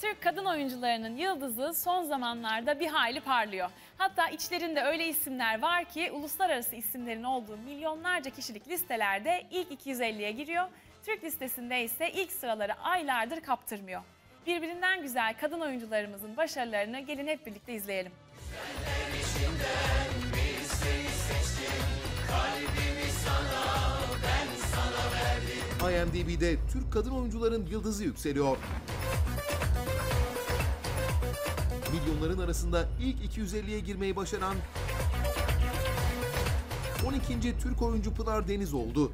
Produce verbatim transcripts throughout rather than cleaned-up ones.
Türk kadın oyuncularının yıldızı son zamanlarda bir hayli parlıyor. Hatta içlerinde öyle isimler var ki uluslararası isimlerin olduğu milyonlarca kişilik listelerde ilk iki yüz elliye giriyor. Türk listesinde ise ilk sıraları aylardır kaptırmıyor. Birbirinden güzel kadın oyuncularımızın başarılarını gelin hep birlikte izleyelim. I M D B'de Türk kadın oyuncuların yıldızı yükseliyor. Milyonların arasında ilk iki yüz elliye girmeyi başaran on ikinci Türk oyuncu Pınar Deniz oldu.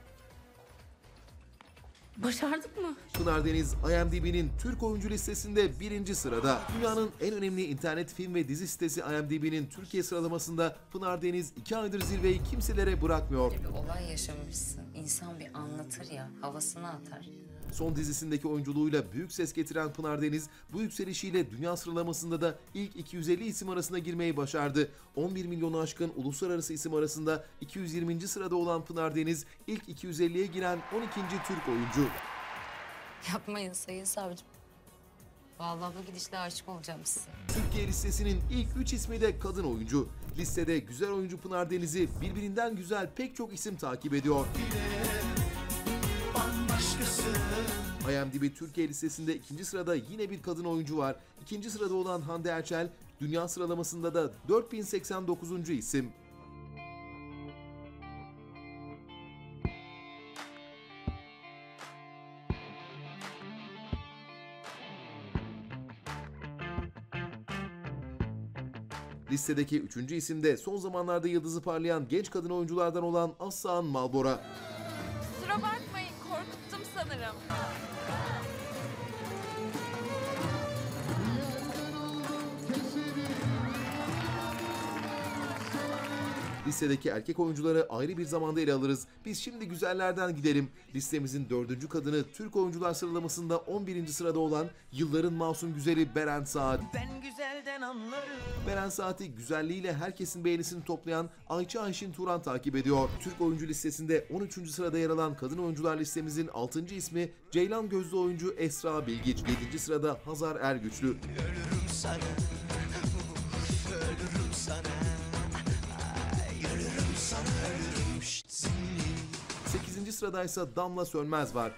Başardık mı? Pınar Deniz, I M D B'nin Türk oyuncu listesinde birinci sırada. Dünyanın en önemli internet film ve dizi sitesi I M D B'nin Türkiye sıralamasında Pınar Deniz iki aydır zirveyi kimselere bırakmıyor. Bir olay yaşamışsın. İnsan bir anlatır ya, havasını atar. Son dizisindeki oyunculuğuyla büyük ses getiren Pınar Deniz, bu yükselişiyle dünya sıralamasında da ilk iki yüz elli isim arasına girmeyi başardı. on bir milyonu aşkın uluslararası isim arasında iki yüz yirminci sırada olan Pınar Deniz, ilk iki yüz elliye giren on ikinci Türk oyuncu. Yapmayın sayın savcım. Vallahi bu gidişle aşık olacağım size. Türkiye listesinin ilk üç ismi de kadın oyuncu. Listede güzel oyuncu Pınar Deniz'i birbirinden güzel pek çok isim takip ediyor. I M D B Türkiye listesinde ikinci sırada yine bir kadın oyuncu var. İkinci sırada olan Hande Erçel, dünya sıralamasında da dört bin seksen dokuzuncu isim. Listedeki üçüncü isim de son zamanlarda yıldızı parlayan genç kadın oyunculardan olan Aslan Malbora. Kusura bakmayın, korkuttum sanırım. Listedeki erkek oyuncuları ayrı bir zamanda ele alırız. Biz şimdi güzellerden gidelim. Listemizin dördüncü kadını Türk oyuncular sıralamasında on birinci sırada olan yılların masum güzeli Beren Saat. Ben güzelden anlarım. Beren Saat'i güzelliğiyle herkesin beğenisini toplayan Ayça Ayşin Turan takip ediyor. Türk oyuncu listesinde on üçüncü sırada yer alan kadın oyuncular listemizin altıncı ismi Ceylan gözlü oyuncu Esra Bilgiç. yedinci sırada Hazar Ergüçlü. Ölürüm sana, ölürüm sana. sekizinci sıradaysa Damla Sönmez var.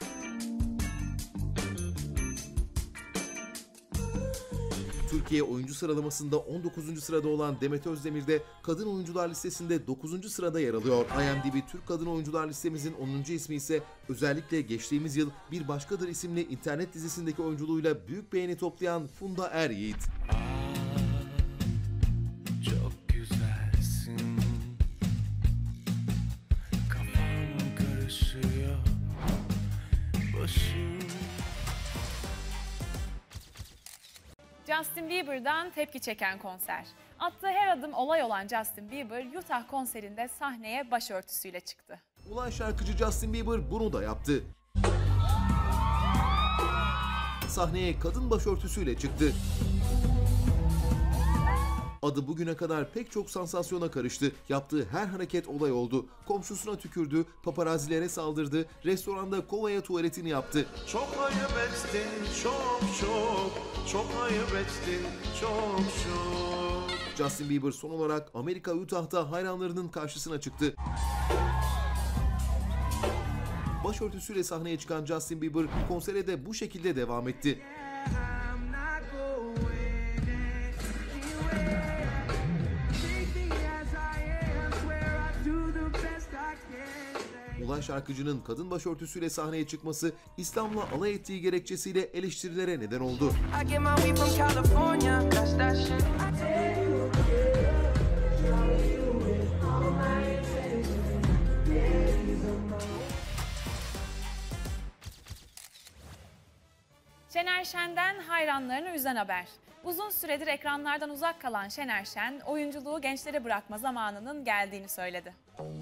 Türkiye oyuncu sıralamasında on dokuzuncu sırada olan Demet Özdemir de kadın oyuncular listesinde dokuzuncu sırada yer alıyor. I M D B Türk kadın oyuncular listemizin onuncu ismi ise özellikle geçtiğimiz yıl Bir Başkadır isimli internet dizisindeki oyunculuğuyla büyük beğeni toplayan Funda Er Yiğit. Justin Bieber'dan tepki çeken konser. Attığı her adım olay olan Justin Bieber, Utah konserinde sahneye başörtüsüyle çıktı. Ulan şarkıcı Justin Bieber bunu da yaptı. Sahneye kadın başörtüsüyle çıktı. Adı bugüne kadar pek çok sansasyona karıştı. Yaptığı her hareket olay oldu. Komşusuna tükürdü, paparazilere saldırdı, restoranda kovaya tuvaletini yaptı. Çok ayıp ettin, çok çok. Çok ayıp ettin, çok çok. Justin Bieber son olarak Amerika Utah'ta hayranlarının karşısına çıktı. Başörtüsüyle sahneye çıkan Justin Bieber konsere de bu şekilde devam etti. Ulan şarkıcının kadın başörtüsüyle sahneye çıkması İslam'la alay ettiği gerekçesiyle eleştirilere neden oldu. Şener Şen'den hayranlarını üzen haber. Uzun süredir ekranlardan uzak kalan Şener Şen, oyunculuğu gençlere bırakma zamanının geldiğini söyledi.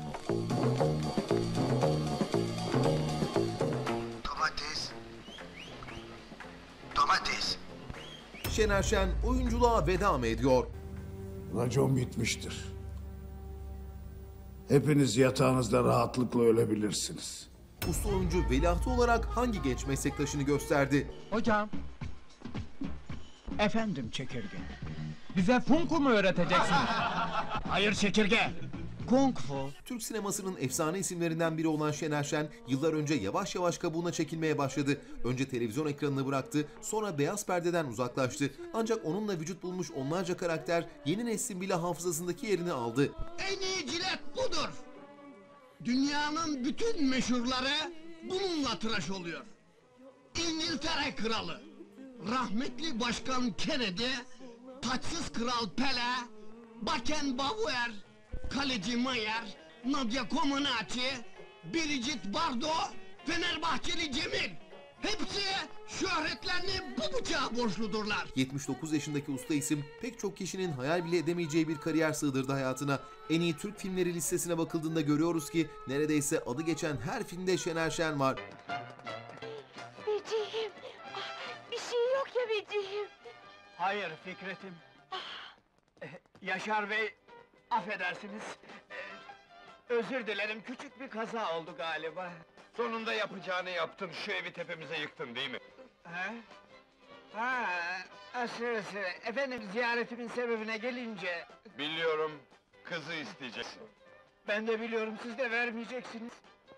Domates. Domates. Şener Şen oyunculuğa veda mı ediyor? Racon bitmiştir. Hepiniz yatağınızda rahatlıkla ölebilirsiniz. Usta oyuncu veliahtı olarak hangi genç meslektaşını gösterdi? Hocam, Efendim çekirge. Bize Kung Fu mu öğreteceksin? Hayır çekirge. Kung Fu. Türk sinemasının efsane isimlerinden biri olan Şener Şen, yıllar önce yavaş yavaş kabuğuna çekilmeye başladı. Önce televizyon ekranını bıraktı, sonra beyaz perdeden uzaklaştı. Ancak onunla vücut bulmuş onlarca karakter yeni neslin bile hafızasındaki yerini aldı. En iyi cilet budur. Dünyanın bütün meşhurları bununla tıraş oluyor. İngiltere kralı, rahmetli başkan Kennedy, taçsız kral Pele, Beckenbauer, kaleci Mayer, Nadia Comaneci, Brigitte Bardot, Fenerbahçeli Cemil. Hepsi şöhretlerini bu bıçağa borçludurlar. yetmiş dokuz yaşındaki usta isim pek çok kişinin hayal bile edemeyeceği bir kariyer sığdırdı hayatına. En iyi Türk filmleri listesine bakıldığında görüyoruz ki neredeyse adı geçen her filmde Şener Şen var. Beciğim, ah, bir şey yok ya Beciğim. Hayır Fikret'im. Eh, Yaşar Bey, affedersiniz. Eh, Özür dilerim, küçük bir kaza oldu galiba. Sonunda yapacağını yaptın, şu evi tepemize yıktın değil mi? Ha? Ha, aşırısı. Efendim ziyaretimin sebebine gelince... Biliyorum, kızı isteyeceksin. Ben de biliyorum, siz de vermeyeceksiniz.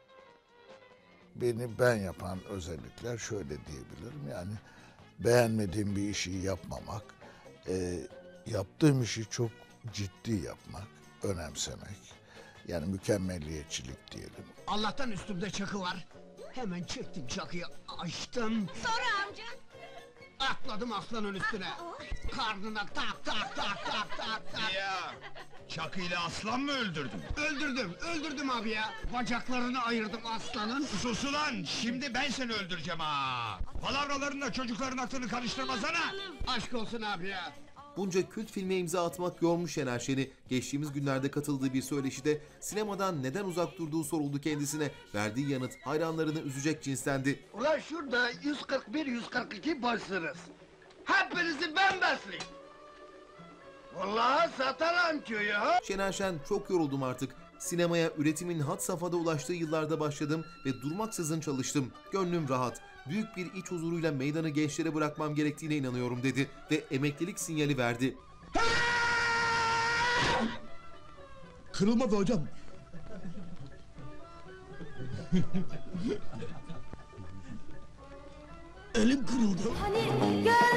Beni ben yapan özellikler şöyle diyebilirim. Yani beğenmediğim bir işi yapmamak, e, yaptığım işi çok ciddi yapmak, önemsemek. Yani mükemmelliyetçilik diyelim. Allah'tan üstümde çakı var. Hemen çektim çakıyı, açtım. Sonra amca. Atladım aslanın üstüne. Karnına tak tak tak tak tak tak. Ya, çakıyla aslan mı öldürdün? Öldürdüm, öldürdüm abi ya. Bacaklarını ayırdım aslanın. Sus ulan, şimdi ben seni öldüreceğim ha! Palavralarınla çocukların aklını karıştırmasana! Aşk olsun abi ya. Bunca kült filme imza atmak yormuş Şener Şen'i. Geçtiğimiz günlerde katıldığı bir söyleşide sinemadan neden uzak durduğu soruldu kendisine. Verdiği yanıt hayranlarını üzecek cinstendi. Ulan şurada yüz kırk bir yüz kırk iki başsınız. Hepinizi ben besleyeyim. Vallahi satarım köyü ha. Şener Şen, çok yoruldum artık. Sinemaya üretimin had safhada ulaştığı yıllarda başladım ve durmaksızın çalıştım. Gönlüm rahat. Büyük bir iç huzuruyla meydanı gençlere bırakmam gerektiğine inanıyorum dedi ve emeklilik sinyali verdi. Kırılmadı hocam. Elim kırıldı. Hani gel.